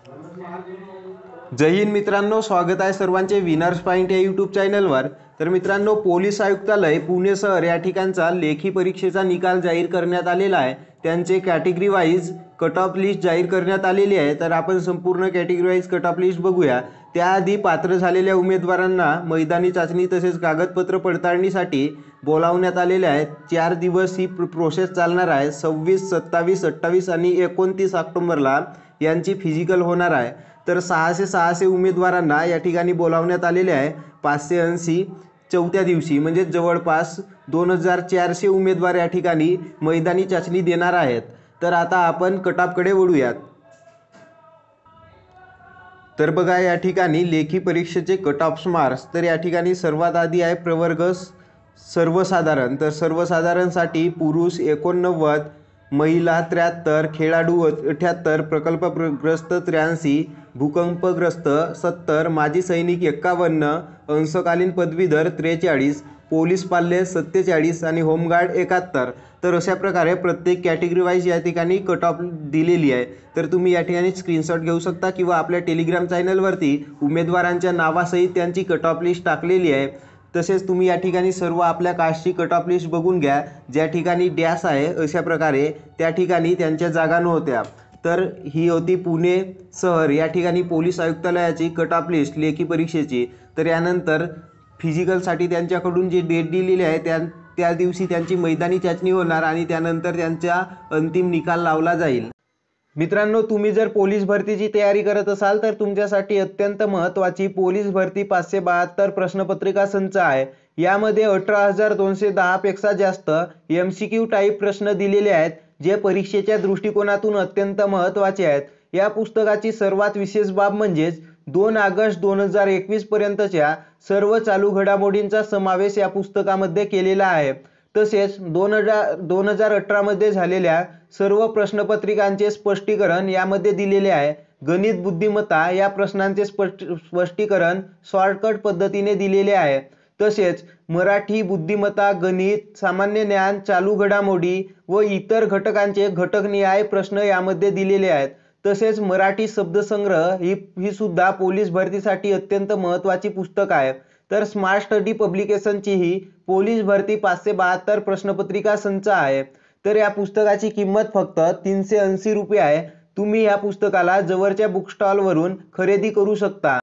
जय हिंद मित्रांनो, स्वागत आहे सर्वांचे विनर्स पॉइंट या यूट्यूब चॅनलवर। तर मित्रांनो, पोलीस आयुक्तालय पुणे शहर या ठिकाणचा लेखी परीक्षेचा निकाल जाहीर करण्यात आलेला आहे। त्यांचे category wise cut off list जाहीर करण्यात आलेली आहे। तर आपण संपूर्ण category wise cut off list बघूया। त्याआधी पात्र झालेल्या उमेदवारांना मैदानी चाचणी तसेच कागदपत्र पडताळणीसाठी बोलावण्यात आलेले आहे। 4 दिवस ही प्रोसेस चालणार आहे। 26, 27, 28 आणि 29 ऑक्टोबरला यांची फिजिकल होणार आहे। तर 600 उमेदवारांना या ठिकाणी बोलावण्यात आलेले आहे। 580 चौथ्या दिवशी म्हणजे जवळपास 2400 उमेदवार या ठिकाणी मैदानी चाचणी देणार आहेत। तर आता आपण कट ऑफकडे वळूयात। तर बघा, या ठिकाणी लेखी परीक्षेचे कट ऑफ मार्क्स तर या ठिकाणी सर्वात आधी आहे प्रवर्ग सर्वसाधारण। तर सर्वसाधारणसाठी पुरुष 89, महिला 73, खेळाडू 78, प्रकल्पग्रस्त 83, भूकंपग्रस्त 70, माजी सैनिक 51, अंशकालीन पदवीधर 43, पोलीस पाल्य 47 आणि होमगार्ड 71। तर अशा प्रकारे प्रत्येक कॅटेगरी वाईज या ठिकाणी कट ऑफ दिलेली आहे। तर तुम्ही या ठिकाणी स्क्रीनशॉट घेऊ शकता किंवा आपल्या टेलिग्राम चॅनलवरती उमेदवारांच्या नावासहित त्यांची कट ऑफ लिस्ट टाकलेली आहे। तसेच तुम्ही या ठिकाणी सर्व आपल्या कास्टची कट ऑफ लिस्ट बघून घ्या। ज्या ठिकाणी डॅश आहे अशा प्रकारे त्या ठिकाणी त्यांच्या जागा नव्हत्या। तर ही होती पुणे शहर या ठिकाणी पोलीस आयुक्तालयाची कट ऑफ लिस्ट लेखी परीक्षेची। तर यानंतर फिजिकलसाठी त्यांच्याकडून जी डेट दिलेली आहे त्या दिवशी त्यांची मैदानी चाचणी होणार आणि त्यानंतर त्यांचा अंतिम निकाल लावला जाईल। मित्रांनो, तुम्ही जर पोलीस भरतीची तयारी करत असाल तर तुमच्यासाठी अत्यंत महत्त्वाची पोलीस भरती 572 प्रश्नपत्रिका संच आहे। यामध्ये 18,210 पेक्षा जास्त MCQ टाईप प्रश्न दिलेले आहेत, जे परीक्षेच्या दृष्टिकोनातून अत्यंत महत्त्वाचे आहेत। या पुस्तकाची सर्वात विशेष बाब म्हणजे 2 ऑगस्ट 2021 पर्यंतच्या सर्व चालू घडामोडींचा समावेश या पुस्तकामध्ये केलेला आहे। तसेच 2018 मध्ये झालेल्या सर्व प्रश्नपत्रिकांचे स्पष्टीकरण यामध्ये दिलेले आहे। गणित बुद्धिमत्ता या प्रश्नांचे स्पष्टीकरण शॉर्टकट पद्धतीने दिलेले आहे। तसेच मराठी बुद्धिमत्ता, गणित, सामान्य ज्ञान, चालू घडामोडी व इतर घटकांचे घटकनिहाय प्रश्न यामध्ये दिलेले आहेत। तसेच मराठी शब्दसंग्रह ही सुद्धा पोलीस भरतीसाठी अत्यंत महत्त्वाची पुस्तक आहे। तर स्मार्ट स्टडी पब्लिकेशनची ही पोलीस भरती 572 प्रश्नपत्रिका संच आहे। तर या पुस्तकाची किंमत फक्त 380 रुपये आहे। तुम्ही या पुस्तकाला जवळच्या बुक स्टॉलवरून खरेदी करू शकता।